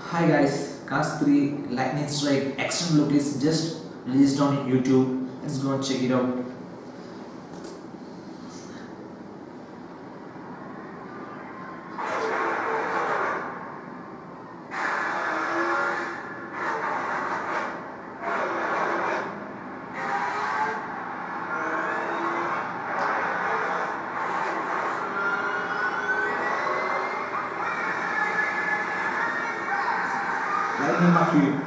Hi guys, Cars 3 Lightning Strike extended look is just released on YouTube. Let's go and check it out. Lightning McQueen.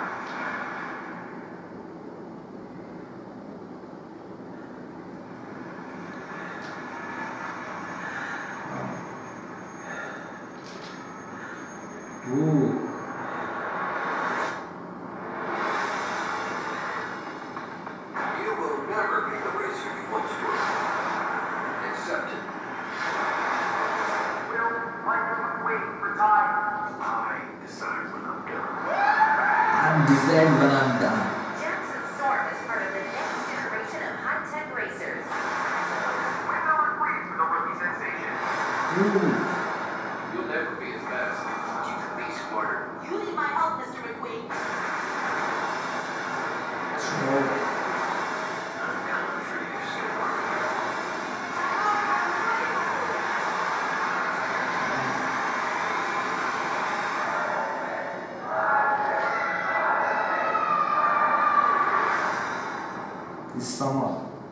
Ooh. You will never be the racer you once were. Accepted. Will Lightning McQueen retire? I decide when I'm done. I'm decided when I'm done. Jackson Storm is part of the next generation of high-tech racers. When will McQueen for the rookie sensation? Ooh. You'll never be as fast. You can be smarter. You need my help, Mr. McQueen. So, I'm coming for you, Storm. this summer.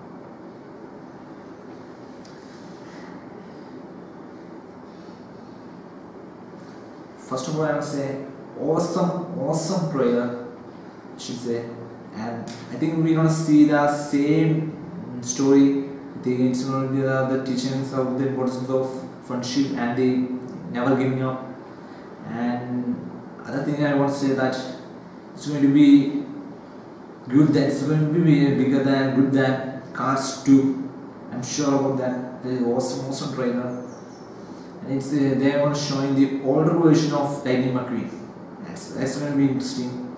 First of all, I must say, awesome trailer, I should say, and I think we're gonna see the same story. I think it's gonna be the teachings of the importance of friendship and the never giving up. And other thing I want to say that it's going to be good. That it's going to be bigger than good than Cars 2. I'm sure about that. There is awesome trailer. And it's they are showing the older version of Lightning McQueen. That's going to be interesting.